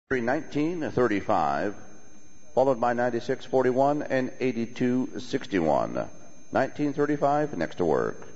1935, followed by 96.41 and 82.61. 1935, next to work.